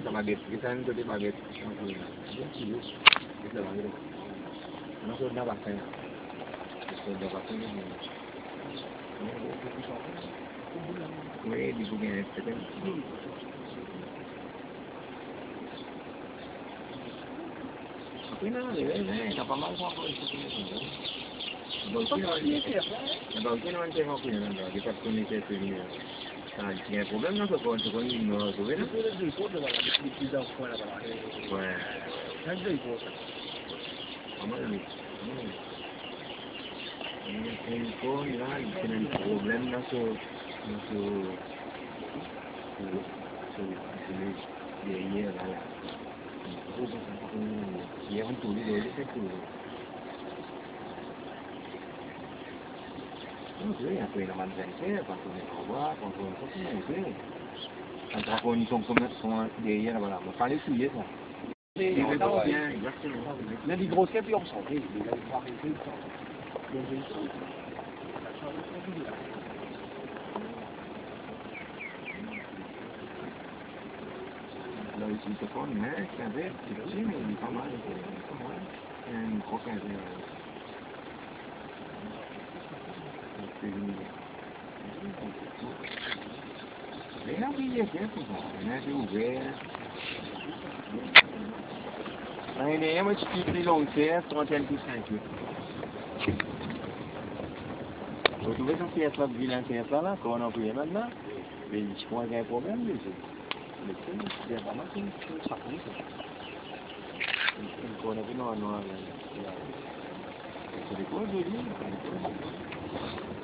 Essa baguette, kita itu di baguette. Dia kilo. Kita baguette. Masuk dah pakai. Masuk dah pakai ni. Weh di bukan itu kan. Apa ni? Apa malu apa itu ni? Balcone non c'è qui, di cartoni che tu mi il problema è che con il no, dove non puoi dire cosa va di da fuori da là. Non c'è cosa. Ma il con là il problema su ye là. Ye un tu di che tu non si vede qui la mangiare, quando ne trova, quando non so come è qui. Anche con i sono di ieri, voilà, ma fare su ieri. Là, les grosses capes, on s'en fait. Là aussi, c'est pas une mec, c'est un verre, c'est petit, mais il est pas mal. Il y a une grosse Vem aqui, né? De ver. Ainda é uma tipo de longo ser, 35. Tu vês que essa violência là, quand on a pris maintenant, mais je crois qu'il y a un problème, mais c'est pas mal, c'est ça. On a vu non, c'est des causes de vie.